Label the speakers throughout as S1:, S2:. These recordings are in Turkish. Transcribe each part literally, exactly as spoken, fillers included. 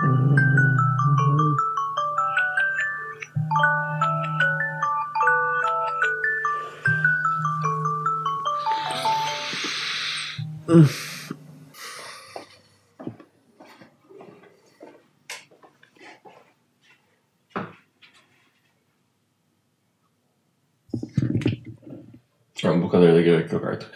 S1: Yani bu kadar da gerek yok artık.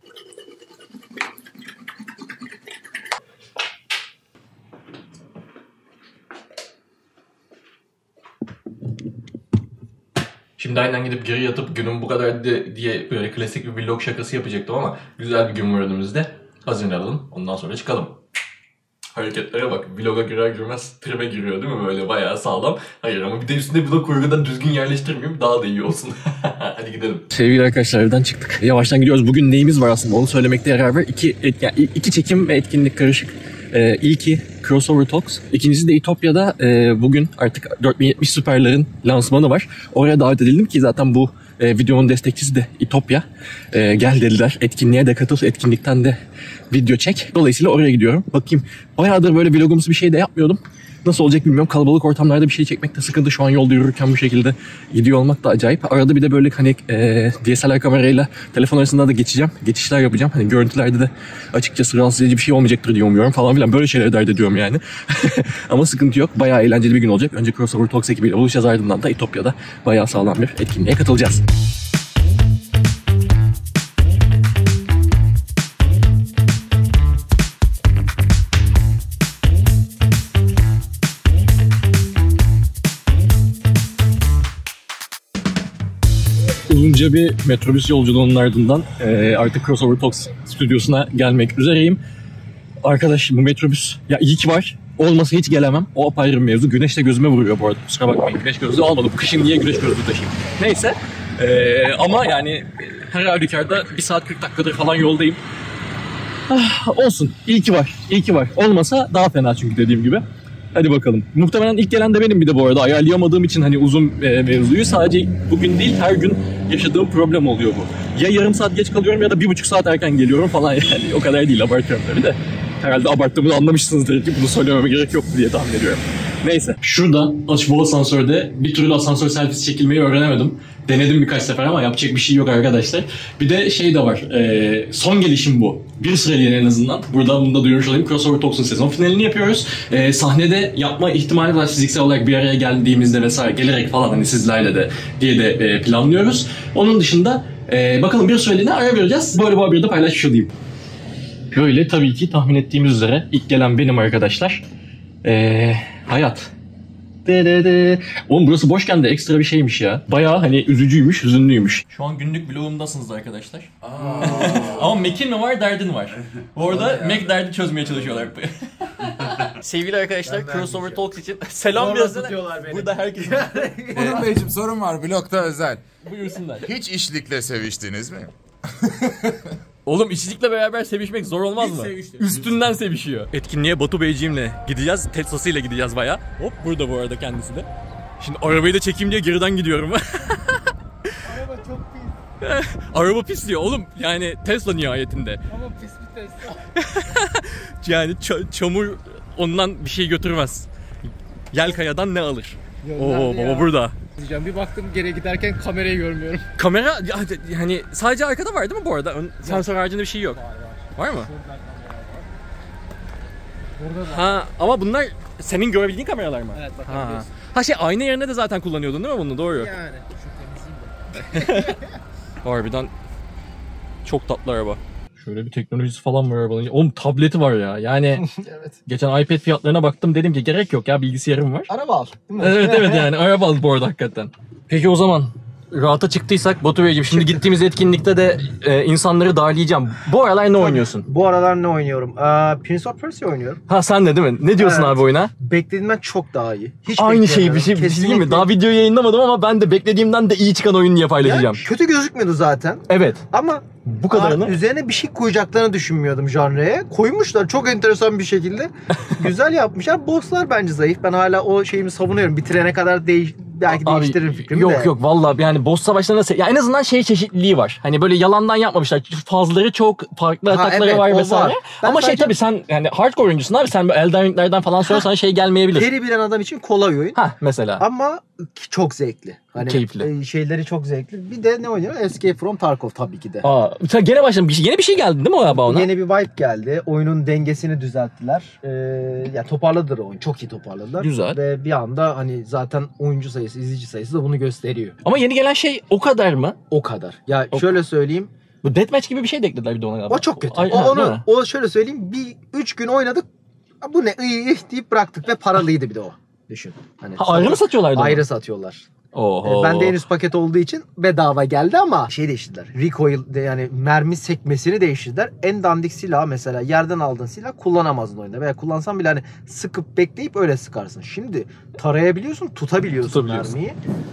S1: Şimdi aynen gidip geri yatıp günüm bu kadar diye böyle klasik bir vlog şakası yapacaktım ama güzel bir gün var önümüzde. Hazırlanalım, ondan sonra çıkalım. Hareketlere bak, vloga girer girmez tribe giriyor değil mi böyle bayağı sağlam. Hayır ama bir de üstüne vlog kurgudan düzgün yerleştirmeyeyim daha da iyi olsun. Hadi gidelim. Sevgili arkadaşlar evden çıktık. Yavaştan gidiyoruz. Bugün neyimiz var aslında onu söylemekte yarar var. İki, et, yani iki çekim ve etkinlik karışık. Ee, ilki Crossover Talks. İkincisi de İtopya'da e, bugün artık dört bin yetmiş Super'ların lansmanı var. Oraya davet edildim ki zaten bu e, videonun destekçisi de İtopya. E, gel dediler. Etkinliğe de katıl. Etkinlikten de video çek. Dolayısıyla oraya gidiyorum. Bakayım. Bayağıdır böyle vlogumsu bir şey de yapmıyordum. Nasıl olacak bilmiyorum. Kalabalık ortamlarda bir şey çekmek de sıkıntı. Şu an yolda yürürken bu şekilde gidiyor olmak da acayip. Arada bir de böyle hani e, D S L R kamerayla telefon arasında da geçeceğim. Geçişler yapacağım. Hani görüntülerde de açıkçası rahatsız edici bir şey olmayacaktır diye umuyorum falan filan. Böyle şeyleri dert ediyorum yani. Ama sıkıntı yok. Bayağı eğlenceli bir gün olacak. Önce Crossover Talks ekibiyle buluşacağız. Ardından da İtopya'da bayağı sağlam bir etkinliğe katılacağız. Uzunca bir metrobüs yolculuğunun ardından e, artık Crossover Talks stüdyosuna gelmek üzereyim. Arkadaş bu metrobüs ya iyi ki var. Olmasa hiç gelemem. O apayrı bir mevzu. Güneş de gözüme vuruyor bu arada. Kusura bakmayın. Güneş gözlüğü almadım. Bu kışın niye güneş gözlüğü taşıyayım? Neyse. E, ama yani her halükarda bir saat kırk dakikadır falan yoldayım. Ah, olsun. İyi ki var. İyi ki var. Olmasa daha fena çünkü dediğim gibi. Hadi bakalım. Muhtemelen ilk gelen de benim bir de bu arada. Ayarlayamadığım için hani uzun e, mevzuyu sadece bugün değil her gün yaşadığım problem oluyor bu. Ya yarım saat geç kalıyorum ya da bir buçuk saat erken geliyorum falan yani. O kadar değil, abartıyorum tabii de. Herhalde abarttığımı anlamışsınızdır ki bunu söylememe gerek yok diye tahmin ediyorum. Neyse. Şurada bu asansörde bir türlü asansör selfie çekilmeyi öğrenemedim. Denedim birkaç sefer ama yapacak bir şey yok arkadaşlar. Bir de şey de var. E, son gelişim bu. Bir süreliğine en azından. Burada bunu da duyurmuş olayım. Crossover Talks'un sezon finalini yapıyoruz. E, sahnede yapma ihtimali var fiziksel olarak bir araya geldiğimizde vesaire gelerek falan hani sizlerle de diye de e, planlıyoruz. Onun dışında e, bakalım bir süreliğine ara vereceğiz. Böyle bu haberi de paylaşmış olayım. Böyle tabii ki tahmin ettiğimiz üzere ilk gelen benim arkadaşlar. E, hayat. De de de. Oğlum burası boşken de ekstra bir şeymiş ya. Bayağı hani üzücüymüş, hüzünlüymüş. Şu an günlük vlogumdasınız arkadaşlar. Ama Mac'in mi var, derdin var. Orada Mac derdi çözmeye çalışıyorlar. Sevgili arkadaşlar, Crossover Talks için selam yazın. Burada herkes...
S2: Onur Beyciğim sorun var, vlogda özel.
S1: Buyursunlar.
S2: Hiç işlikle seviştiniz mi?
S1: Oğlum işçilikle beraber sevişmek zor olmaz mı?
S3: Seviştim.
S1: Üstünden sevişiyor. Etkinliğe Batu Beyciğimle gideceğiz. Tesla'sıyla gideceğiz bayağı. Hop burada bu arada kendisi de. Şimdi arabayı da çekeyim diye geriden gidiyorum.
S3: Araba çok pis.
S1: Araba pis diyor oğlum. Yani Tesla nihayetinde.
S3: Ama pis bir Tesla.
S1: Yani ç- çamur ondan bir şey götürmez. Yelkaya'dan ne alır? Oo baba ya. Burada.
S3: Bir baktım geri giderken kamerayı görmüyorum.
S1: Kamera hani sadece arkada var değil mi bu arada? Ön, sensör haricinde bir şey yok. Var var. Var mı?
S3: Burada da.
S1: Ha ama bunlar senin görebildiğin kameralar mı?
S3: Evet
S1: Ha.
S3: bakabiliyorsun.
S1: Ha şey ayna yerine de zaten kullanıyordun değil mi bunu? Doğru.
S3: Yani. Şu temizliğim de.
S1: Harbiden çok tatlı araba. Şöyle bir teknolojisi falan var arabanın. Oğlum tableti var ya. Yani
S3: Evet.
S1: geçen iPad fiyatlarına baktım dedim ki gerek yok ya bilgisayarım var.
S3: Araba al. Değil mi?
S1: Evet evet yani araba al bu arada hakikaten. Peki o zaman rahata çıktıysak Batu Beyciğim şimdi gittiğimiz etkinlikte de e, insanları darlayacağım. Bu aralar ne oynuyorsun?
S4: Bu aralar ne oynuyorum? Ee, Prince of Persia oynuyorum.
S1: Ha sen de değil mi? Ne diyorsun
S4: Evet.
S1: abi oyuna?
S4: Beklediğimden çok daha iyi. Hiç
S1: Aynı şey bir şey, bir şey değil mi? Daha videoyu yayınlamadım ama ben de beklediğimden de iyi çıkan oyun diye paylaşacağım.
S4: Ya, kötü gözükmüyordu zaten.
S1: Evet.
S4: Ama
S1: bu kadarını.
S4: Aa, üzerine bir şey koyacaklarını düşünmüyordum janraya. Koymuşlar çok enteresan bir şekilde. Güzel yapmışlar. Bosslar bence zayıf. Ben hala o şeyimi savunuyorum. Bitirene kadar değiş belki
S1: Abi,
S4: değiştiririm fikrimi
S1: yok
S4: de.
S1: Yok yok vallahi yani boss savaşlarında se- ya en azından şey çeşitliliği var. Hani böyle yalandan yapmamışlar. Fazları çok, farklı
S4: Ha,
S1: atakları
S4: evet,
S1: var
S4: o
S1: vesaire.
S4: var. Ben
S1: Ama şey
S4: sadece-
S1: tabii sen yani hardcore oyuncusun abi, sen böyle Elden Ring'lerden falan sonra sana şey gelmeyebilir.
S4: Peri bilen adam için kolay oyun.
S1: Ha mesela.
S4: Ama çok zevkli. Hani
S1: Keyifli.
S4: e, şeyleri çok zevkli. Bir de ne oynuyor? Escape from Tarkov tabii ki de.
S1: Aa, sen gene başladın. Bir şey, yeni bir şey geldi değil mi o galiba ona?
S4: Yeni bir vibe geldi. Oyunun dengesini düzelttiler. Ee, ya toparladılar oyun. Çok iyi toparladılar.
S1: Güzel.
S4: Ve bir anda hani zaten oyuncu sayısı, izleyici sayısı da bunu gösteriyor.
S1: Ama yeni gelen şey o kadar mı?
S4: O kadar. Ya
S1: O-
S4: şöyle söyleyeyim.
S1: Bu deathmatch gibi bir şey de eklediler bir de ona galiba.
S4: O çok kötü.
S1: Ay,
S4: o,
S1: ha, değil
S4: onu
S1: mi?
S4: o şöyle söyleyeyim. Bir üç gün oynadık. Bu ne iyi iyi deyip bıraktık ve paralıydı bir de o. Düşün. Hani
S1: Ha, ayrı mı satıyorlardı onu?
S4: Ayrı satıyorlar.
S1: Oho.
S4: Ee, Ben de en üst paket olduğu için bedava geldi ama şey değiştirdiler. Recoil de yani mermi sekmesini değiştirdiler. En dandik silah mesela yerden aldığın silah kullanamazdın oyunda. Veya kullansan bile hani sıkıp bekleyip öyle sıkarsın. Şimdi tarayabiliyorsun, tutabiliyorsun,
S1: Tutabiliyorsun.
S4: mermiyi.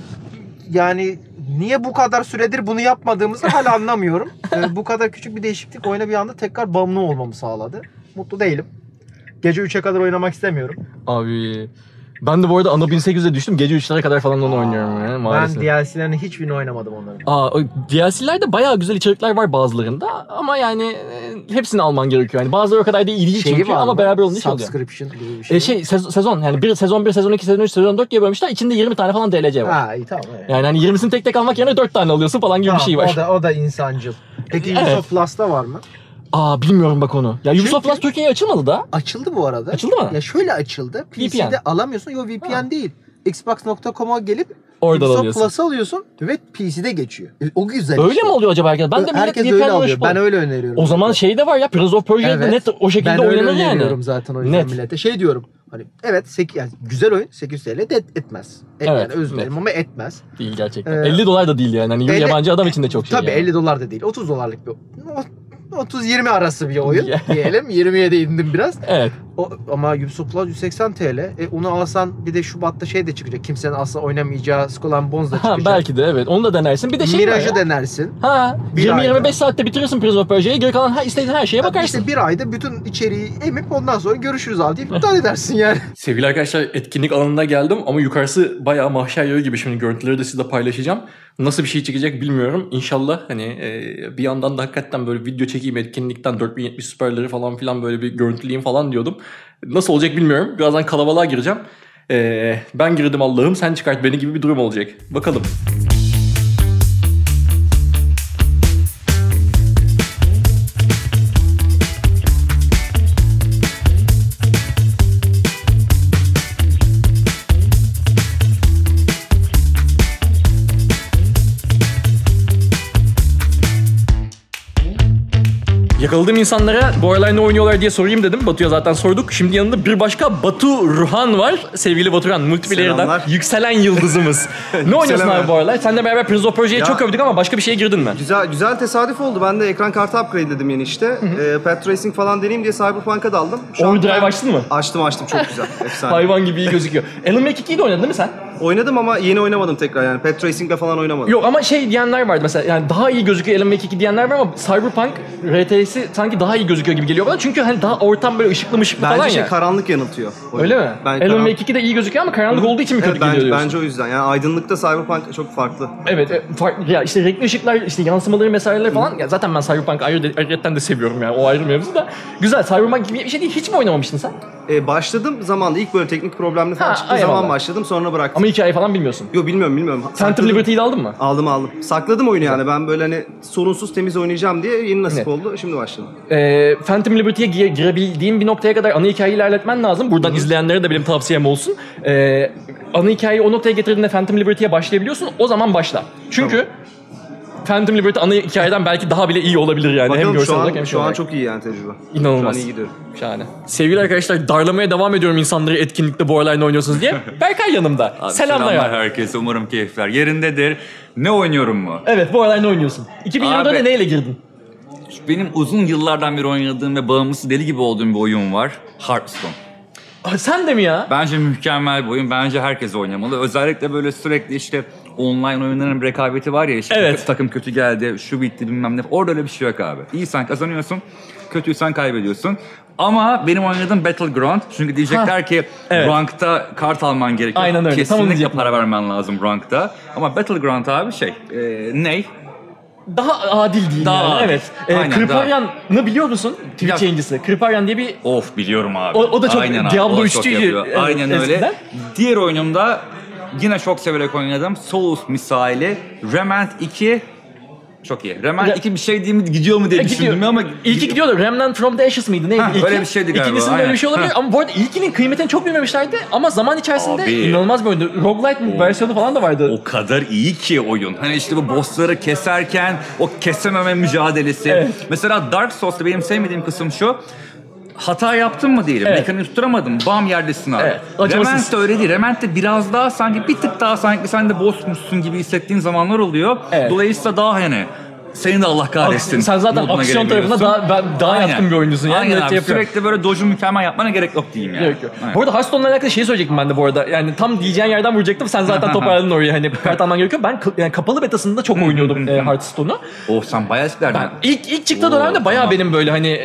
S4: Yani niye bu kadar süredir bunu yapmadığımızı hala anlamıyorum. Ee, bu kadar küçük bir değişiklik oyuna bir anda tekrar bağımlı olmamı sağladı. Mutlu değilim. Gece üçe kadar oynamak istemiyorum.
S1: Abi ben de bu arada Anno bin sekiz yüze düştüm. Gece üçlere kadar falan onu oynuyorum yani maalesef.
S4: Ben D L C'lerini hiçbirini oynamadım onların.
S1: Aa, o D L C'lerde bayağı güzel içerikler var bazılarında ama yani e, hepsini alman gerekiyor. Yani bazıları o kadar da ilginç
S4: Şeyi
S1: çünkü
S4: var
S1: ama
S4: mı?
S1: beraber olunca şey oluyor.
S4: Subscription gibi bir şey.
S1: E, şey sez- sezon yani bir sezon bir, sezon iki, sezon üç, sezon dört diye bölmüşler. İçinde yirmi tane falan D L C var.
S4: Ha iyi tamam. Evet.
S1: Yani hani yirmisini tek tek almak yerine dört tane alıyorsun falan gibi
S4: Tamam,
S1: bir şey var.
S4: O da, o da insancıl. Peki
S1: Evet.
S4: Ubisoft Plus'ta var mı?
S1: Aa bilmiyorum bak onu. Ya Ubisoft
S4: Çünkü-
S1: Plus Türkiye'ye açılmadı da.
S4: Açıldı bu arada.
S1: Açıldı mı?
S4: Ya şöyle açıldı. P
S1: V P N.
S4: C'de alamıyorsun. Yok V P N
S1: Ha.
S4: değil. Xbox nokta com'a gelip
S1: Oradan
S4: Ubisoft
S1: alıyorsun.
S4: Plus'ı alıyorsun ve P C'de geçiyor. E, O güzel
S1: Öyle
S4: işte.
S1: mi oluyor acaba herkes? Ben de millet
S4: Herkes
S1: V P N'le
S4: öyle alıyor.
S1: uğraşıp-
S4: Ben öyle öneriyorum.
S1: O zaman şey de var ya, Prince of Persia'da
S4: Evet.
S1: net o şekilde
S4: ben öyle
S1: oynanır yani.
S4: öneriyorum zaten o yüzden
S1: Net.
S4: millete. Şey diyorum. Hani evet sek- yani güzel oyun sekiz yüz T L de et- etmez. Et,
S1: Evet,
S4: yani özür dilerim
S1: net.
S4: ama etmez.
S1: Değil gerçekten.
S4: Ee,
S1: elli dolar da değil yani. Hani
S4: elli
S1: yabancı adam için de çok şey
S4: Tabii
S1: yani.
S4: elli dolar da değil. otuz dolarlık bir otuz yirmi arası bir oyun
S1: Ya.
S4: diyelim. yirmiye de indim biraz.
S1: Evet.
S4: O, ama Ubisoft Plus yüz seksen T L. E, onu alsan bir de Şubat'ta şey de çıkacak. Kimsenin asla oynamayacağı Skull and Bones da
S1: Ha,
S4: çıkacak.
S1: belki de evet. Onu da denersin. Bir de şey var
S4: Miraj'ı
S1: ya.
S4: denersin.
S1: Ha,
S4: Bir
S1: yirmi yirmi
S4: ayda.
S1: beş saatte bitirirsin Prince of Persia'yı. Geri kalan her, istediğin her şeye bakarsın.
S4: İşte bir ayda bütün içeriği emip ondan sonra görüşürüz abi deyip iptal edersin yani.
S1: Sevgili arkadaşlar, etkinlik alanına geldim ama yukarısı bayağı mahşer yeri gibi. Şimdi görüntüleri de size paylaşacağım. Nasıl bir şey çıkacak bilmiyorum. İnşallah hani e, bir yandan da hakikaten böyle video çekeyim etkinlikten dört bin yetmiş süperleri falan filan böyle bir görüntüleyeyim falan diyordum. Nasıl olacak bilmiyorum. Birazdan kalabalığa gireceğim. E, ben girdim Allah'ım sen çıkart beni gibi bir durum olacak. Bakalım. Yakaladığım insanlara bu aralar ne oynuyorlar diye sorayım dedim. Batu'ya zaten sorduk. Şimdi yanında bir başka Batu Ruhan var. Sevgili Batu Ruhan, Multiplayer'dan
S5: Selamlar.
S1: yükselen yıldızımız. Ne oynuyorsun abi bu aralar? Seninle beraber Prince of Persia'yı
S5: Ya-
S1: çok övdük ama başka bir şeye girdin mi?
S5: Güzel güzel tesadüf oldu. Ben de ekran kartı upgrade'ledim yeni işte. Ee, Path Racing falan deneyeyim diye Cyberpunk'a daldım. Şu an-
S1: Overdrive açtın mı?
S5: Açtım açtım çok güzel. Efsane.
S1: Hayvan gibi iyi gözüküyor. Alan Wake ikiyi de oynadın değil mi sen?
S5: Oynadım ama yeni oynamadım tekrar yani. Path Racing'le falan oynamadım.
S1: Yok ama şey diyenler vardı mesela, yani daha iyi gözüküyor Alan Wake iki diyenler var ama Cyberpunk R T'si sanki daha iyi gözüküyor gibi geliyor bana. Çünkü hani daha ortam böyle ışıklı mışıklı
S5: Bence
S1: falan
S5: şey
S1: ya.
S5: karanlık yanıltıyor. oyunu.
S1: Öyle mi?
S5: Ben
S1: Alan
S5: karan-
S1: Wake iki de iyi gözüküyor ama karanlık olduğu için mi kötü
S5: Evet,
S1: geliyor
S5: bence,
S1: diyorsun?
S5: bence o yüzden. Yani aydınlıkta Cyberpunk çok farklı.
S1: Evet, e, farklı ya işte renkli ışıklar, işte yansımaları meseleleri falan. Ya zaten ben Cyberpunk ayrı ayrıyetten de seviyorum yani, o ayrı mevzu da. Güzel, Cyberpunk gibi bir şey değil. Hiç mi oynamamıştın sen?
S5: Ee, başladım zamanda ilk böyle teknik problemli falan
S1: Ha,
S5: çıktığı
S1: eyvallah.
S5: zaman başladım sonra bıraktım.
S1: Ama hikaye falan bilmiyorsun.
S5: Yok bilmiyorum bilmiyorum.
S1: Phantom
S5: Sakladım.
S1: Liberty'yi de aldın mı?
S5: Aldım aldım. Sakladım oyunu yani. Ben böyle hani sorunsuz temiz oynayacağım diye yeni nasip
S1: Evet.
S5: oldu. Şimdi başladım.
S1: Ee, Phantom Liberty'ye gire- girebildiğin bir noktaya kadar ana hikayeyi ilerletmen lazım. Buradan izleyenlere de benim tavsiyem olsun. Ee, ana hikayeyi o noktaya getirdiğinde Phantom Liberty'ye başlayabiliyorsun. O zaman başla. Çünkü Phantom Liberty ana hikayeden belki daha bile iyi olabilir yani. hem
S5: Bakalım
S1: görsel
S5: şu
S1: olarak
S5: an,
S1: hem şey
S5: şu an
S1: olarak.
S5: çok iyi yani tecrübe.
S1: İnanılmaz.
S5: Şu an iyi gidiyorum.
S1: Şahane. Sevgili arkadaşlar, darlamaya devam ediyorum insanları etkinlikte bu aralar ne oynuyorsunuz diye. Berkay yanımda.
S6: Abi,
S1: Selamlar.
S6: selamlar
S1: abi.
S6: herkese. Umarım keyifler yerindedir. Ne oynuyorum mu?
S1: Evet, bu aralar ne oynuyorsun? iki bin yirmide
S6: Abi-
S1: de neyle girdin?
S6: Benim uzun yıllardan beri oynadığım ve bağımlısı deli gibi olduğum bir oyun var. Hearthstone.
S1: Sen de mi ya?
S6: Bence mükemmel bir oyun. Bence herkes oynamalı. Özellikle böyle sürekli işte online oyunların bir rekabeti var ya. Işte
S1: Evet.
S6: takım kötü geldi, şu bitti bilmem ne. Orada öyle bir şey yok abi. İyisen kazanıyorsun, kötüysen kaybediyorsun. Ama benim oynadığım Battleground. Çünkü diyecekler
S1: Ha,
S6: ki
S1: evet.
S6: rankta kart alman gerekiyor.
S1: Aynen öyle, tam onu
S6: Kesinlikle
S1: diyecektim.
S6: para vermen lazım rankta. Ama Battleground abi şey, e, ney?
S1: Daha adil değil
S6: Daha
S1: yani.
S6: adil.
S1: Evet. Ee,
S6: Aynen,
S1: Kriparyan'ı biliyor musun? Twitch
S6: Yok.
S1: yayıncısı. Kriparyan diye bir...
S6: Of biliyorum abi.
S1: O- o da çok
S6: Aynen abi,
S1: Diablo
S6: o çok
S1: üççüydü,
S6: yapıyor.
S1: evet,
S6: Aynen öyle.
S1: eskiden.
S6: Diğer oyunumda yine çok severek oynadım. Souls misali. Remnant iki çok iyi. Remnant
S1: Re-
S6: iki bir şey değil mi gidiyor mu diye
S1: E,
S6: düşündüm ama
S1: İlki gidiyordu. Remnant from the Ashes mıydı? Neydi?
S6: Ha,
S1: İlki?
S6: öyle bir şeydi galiba,
S1: İkincisinde öyle
S6: aynen.
S1: bir şey olabilir
S6: Ha.
S1: ama bu arada ilkinin kıymetini çok bilmemişlerdi ama zaman içerisinde
S6: Abi.
S1: inanılmaz bir oyundu. Roguelite versiyonu falan da vardı.
S6: o kadar iyi ki oyun. Hani işte bu bossları keserken o kesememe mücadelesi.
S1: Evet.
S6: Mesela Dark Souls'ta benim sevmediğim kısım şu. Hata yaptım mı diyelim.
S1: Evet.
S6: Mekaniği tutturamadım. Bam yerdesin abi.
S1: Evet, acımasız.
S6: Remnant'te öyle değil. Remnant'te biraz daha sanki bir tık daha sanki sen de bossmuşsun gibi hissettiğin zamanlar oluyor.
S1: Evet.
S6: Dolayısıyla daha hani senin de Allah kahretsin.
S1: Sen zaten
S6: moduna
S1: aksiyon tarafında
S6: gelebiliyorsun.
S1: daha, ben, daha
S6: Aynen.
S1: yatkın bir oyuncusun yani.
S6: Aynen
S1: Net
S6: abi.
S1: yapıyor.
S6: Sürekli böyle doj'u mükemmel yapmana gerek yok diyeyim yani.
S1: Gerek yok.
S6: Aynen.
S1: Bu arada Hearthstone'la alakalı şeyi söyleyecektim ben de bu arada. Yani tam diyeceğin yerden vuracaktım. Sen zaten toparladın orayı. Hani kart alman gerekiyor. Ben k- yani kapalı betasında çok oynuyordum e, Hearthstone'u.
S6: Oh sen bayağı eskilerden.
S1: İlk ilk çıktığı
S6: Oo,
S1: dönemde bayağı
S6: tamam.
S1: benim böyle hani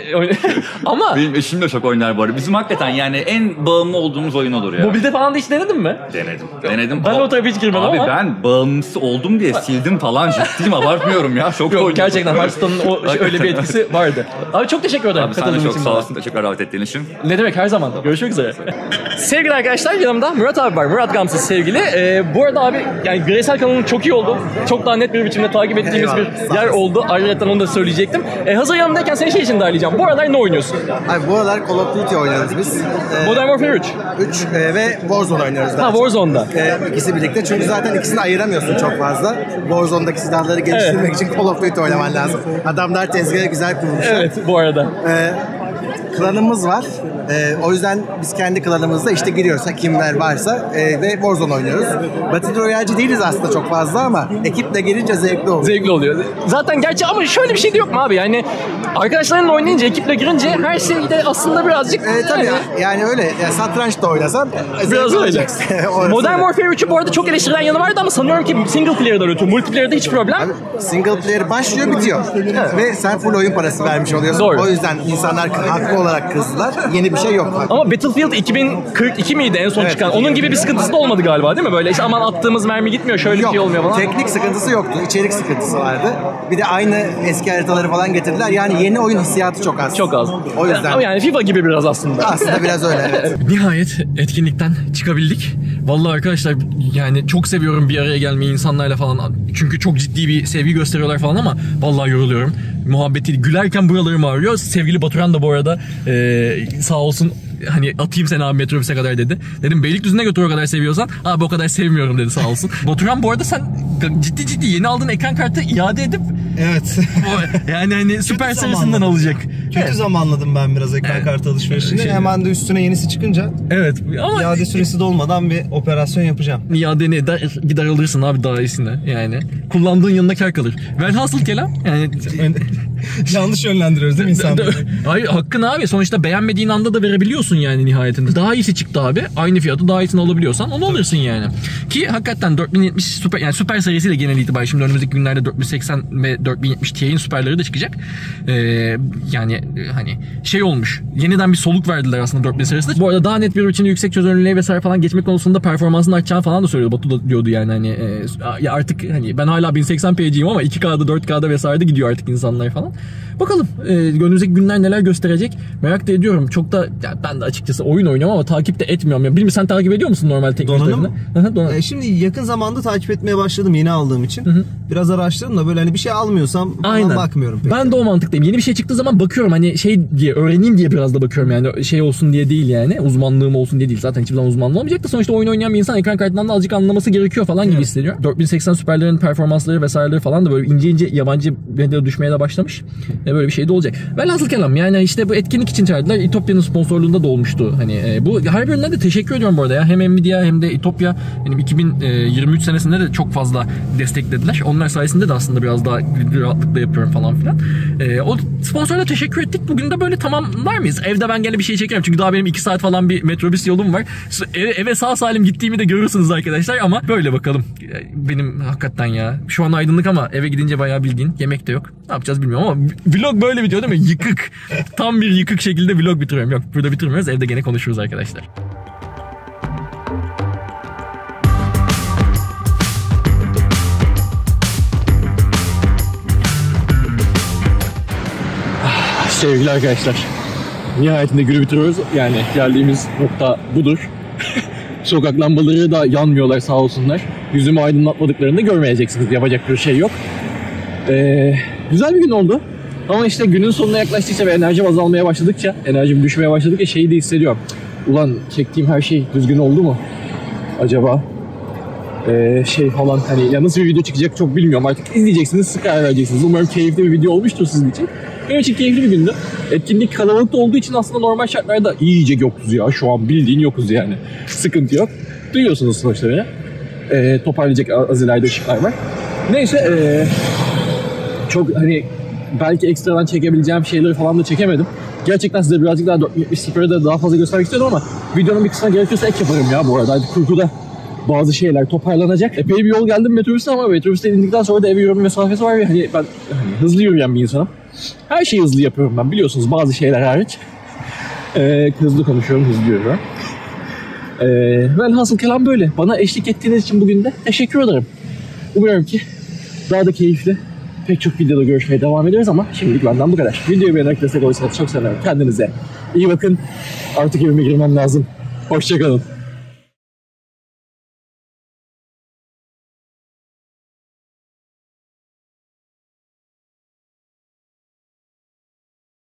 S1: ama
S6: Benim eşim de çok oynar bu arada. Bizim hakikaten yani en bağımlı olduğumuz oyun olur ya.
S1: mobilde falan da hiç denedin mi?
S6: Denedim. Denedim.
S1: Ben o tarafa hiç girmedim
S6: Abi
S1: ama.
S6: ben bağımlısı oldum diye sildim falan ciddiyim abartmıyorum ya. Çok
S1: Yok
S6: oynadım.
S1: gerçekten Hearthstone'un o şey, öyle bir etkisi vardı. Abi çok teşekkür ederim
S6: Abi sen de
S1: katıldığın
S6: çok
S1: için
S6: sağ
S1: bana.
S6: olsun. Tekrar davet ettiğin için.
S1: Ne demek her zaman. Görüşmek üzere. Sevgili arkadaşlar yanımda Murat abi var. Murat Gamsız sevgili. Ee, bu arada abi yani Greysel kanalının çok iyi oldu. Çok daha net bir biçimde takip ettiğimiz bir yer oldu. Ayrıca onu da söyleyecektim. Ee, hazır yanımdayken seni şey için darlayacağım. Bu aralar ne oynuyorsun?
S7: Abi bu aralar Call of Duty oynuyoruz biz. Ee,
S1: Modern Warfare üç.
S7: üç e, ve Warzone oynuyoruz. daha
S1: Ha
S7: çok.
S1: Warzone'da.
S7: Ee, ikisi birlikte çünkü zaten ikisini ayıramıyorsun çok fazla. Warzone'daki silahları geliştirmek için Call of Duty oynaman lazım. Adamlar tezgahı güzel kurmuşlar.
S1: Evet bu arada.
S7: Ee, klanımız var. Ee, o yüzden biz kendi klanımızda işte giriyorsa kimler varsa e, ve Warzone oynuyoruz. Battle Royale'ci değiliz aslında çok fazla ama ekiple gelince zevkli oluyor.
S1: Zevkli oluyor. Zaten gerçi ama şöyle bir şey de yok mu abi? Yani arkadaşlarınla oynayınca, ekiple girince her şeyde aslında birazcık...
S7: Ee, tabii ya, yani öyle ya, satranç da oynasan e,
S1: Biraz
S7: zevkli
S1: öyle.
S7: olacaksın. Orası
S1: Modern
S7: öyle.
S1: Warfare üçü bu arada çok eleştirilen yanı vardı ama sanıyorum ki single player'dan ötürü. Multiplayer'da hiç problem.
S7: Abi, single player başlıyor bitiyor. Ve sen full oyun parası vermiş oluyorsun.
S1: Doğru.
S7: O yüzden insanlar haklı olarak kızdılar. Yeni bir şey yok.
S1: Ama Battlefield iki bin kırk iki miydi en son
S7: Evet.
S1: çıkan? Onun gibi bir sıkıntısı da olmadı galiba değil mi? Böyle işte aman attığımız mermi gitmiyor, şöyle bir
S7: Yok.
S1: şey olmuyor falan.
S7: Teknik sıkıntısı yoktu. İçerik sıkıntısı vardı. Bir de aynı eski haritaları falan getirdiler. Yani yeni oyun hissiyatı çok az.
S1: Çok az.
S7: O yüzden.
S1: Ama yani FIFA gibi biraz aslında.
S7: Aslında biraz öyle evet.
S1: Nihayet etkinlikten çıkabildik. Vallahi arkadaşlar yani çok seviyorum bir araya gelmeyi insanlarla falan. Çünkü çok ciddi bir sevgi gösteriyorlar falan ama vallahi yoruluyorum. Muhabbeti gülerken buralarım ağrıyor. Sevgili Baturan da bu arada ee, sağ olsun hani atayım seni abi metrobüse kadar dedi. Dedim Beylikdüzü'ne götür o kadar seviyorsan. Abi o kadar sevmiyorum dedi sağ olsun. Baturan bu arada sen ciddi ciddi yeni aldığın ekran kartı iade edip
S8: Evet.
S1: o, yani hani süper serisinden
S8: zamanladım.
S1: alacak.
S8: Kötü
S1: Evet.
S8: zamanladım ben biraz ekran
S1: Evet.
S8: kartı alışverişini.
S1: Şey-
S8: Hemen de üstüne yenisi çıkınca
S1: Evet ama
S8: iade süresi dolmadan bir operasyon yapacağım.
S1: iade ne der, gider alırsın abi daha iyisini yani. Kullandığın yanında kar kalır. Velhasıl kelam yani
S8: Yanlış yönlendiriyoruz değil mi insanları?
S1: hayır hakkın abi sonuçta beğenmediğin anda da verebiliyorsun yani nihayetinde. Daha iyisi çıktı abi. Aynı fiyatı daha iyisini alabiliyorsan onu alırsın yani. Ki hakikaten dört bin yetmiş süper yani süper serisiyle genel itibariyle şimdi önümüzdeki günlerde dört bin seksen ve dört bin yetmiş Ti'nin süperleri de çıkacak. Ee, yani e, hani şey olmuş. Yeniden bir soluk verdiler aslında dört bin serisinde. Bu arada daha net bir biçimde yüksek çözünürlüğe vesaire falan geçmek konusunda performansın artacağını falan da söylüyordu. Batu da diyordu yani hani e, ya artık hani ben hala bin seksen p'ciyim ama iki K'da dört K'da vesaire de gidiyor artık insanlar falan. Bakalım e, önümüzdeki günler neler gösterecek merak da ediyorum. Çok da ya ben de açıkçası oyun oynuyorum ama takip de etmiyorum. Ya, bilmiyorum sen takip ediyor musun normal teknik
S8: Donanım?
S1: tarafını? Hı hı, donanım.
S8: E, şimdi yakın zamanda takip etmeye başladım yeni aldığım için.
S1: hı.
S8: Biraz araştırdım da böyle hani bir şey almıyorsam falan
S1: Aynen.
S8: bakmıyorum pek.
S1: Ben de o mantıktayım. Yeni bir şey çıktığı zaman bakıyorum hani şey diye öğreneyim diye biraz da bakıyorum yani şey olsun diye değil yani uzmanlığım olsun diye değil. Zaten hiçbir zaman uzmanlığı olmayacak da sonuçta oyun oynayan bir insan ekran kartından da azıcık anlaması gerekiyor falan gibi hissediyor. dört bin seksen süperlerin performansları vesaireleri falan da böyle ince ince yabancı medyada düşmeye de başlamış. E, böyle bir şey de olacak. Velhasıl kelam yani işte bu etkinlik için çağırdılar. İtopya'nın sponsorluğunda da olmuştu. Hani e, bu her birinden de teşekkür ediyorum bu arada ya. Hem Nvidia hem de İtopya benim iki bin yirmi üç senesinde de çok fazla desteklediler. Onlar sayesinde de aslında biraz daha rahatlıkla yapıyorum falan filan. E, o sponsorlara teşekkür ettik. Bugün de böyle tamamlar mıyız? Evde ben gene bir şey çekerim. Çünkü daha benim iki saat falan bir metrobüs yolum var. Eve, eve sağ salim gittiğimi de görürsünüz arkadaşlar ama böyle bakalım. Benim hakikaten ya. Şu an aydınlık ama eve gidince bayağı bildiğin yemek de yok. Ne yapacağız bilmiyorum ama vlog böyle bitiyor değil mi? Yıkık. Tam bir yıkık şekilde vlog bitiriyorum. Yok burada bitirmiyoruz. Evde gene konuşuruz arkadaşlar. Sevgili arkadaşlar. Nihayetinde günü bitiriyoruz. Yani geldiğimiz nokta budur. Sokak lambaları da yanmıyorlar sağ olsunlar. Yüzümü aydınlatmadıklarını görmeyeceksiniz. Yapacak bir şey yok. Ee, güzel bir gün oldu. Ama işte günün sonuna yaklaştıkça ve enerjim azalmaya başladıkça, enerjim düşmeye başladıkça şeyi de hissediyorum. Ulan çektiğim her şey düzgün oldu mu? Acaba ee, şey falan hani ya nasıl bir video çıkacak çok bilmiyorum. Artık izleyeceksiniz, sık karar vereceksiniz. Umarım keyifli bir video olmuştur sizin için. Benim için keyifli bir gündü. Etkinlik kalabalıkta olduğu için aslında normal şartlarda iyice yokuz ya. Şu an bildiğin yokuz yani. Sıkıntı yok. Duyuyorsunuz sonuçta beni. Ee, toparlayacak az ileride ışıklar var. Neyse ee, çok hani belki ekstradan çekebileceğim şeyleri falan da çekemedim. Gerçekten size birazcık daha dört bin yetmiş sıfırı da daha fazla göstermek istiyordum ama videonun bir kısmına gerekiyorsa ek yaparım ya bu arada. Hadi kurguda bazı şeyler toparlanacak. Epey bir yol geldim metrobüste ama metrobüste indikten sonra da eve yürüme mesafesi var ve hani ben hani hızlı yürüyen bir insanım. Her şeyi hızlı yapıyorum ben biliyorsunuz bazı şeyler hariç. Ee, hızlı konuşuyorum, hızlı yürüyorum. Ee, velhasıl kelam böyle. Bana eşlik ettiğiniz için bugün de teşekkür ederim. Umuyorum ki daha da keyifli pek çok videoda görüşmeye devam ederiz ama şimdilik benden bu kadar. Videoyu beğenerek destek olursanız çok sevinirim. Kendinize iyi bakın. Artık evime girmem lazım. Hoşçakalın.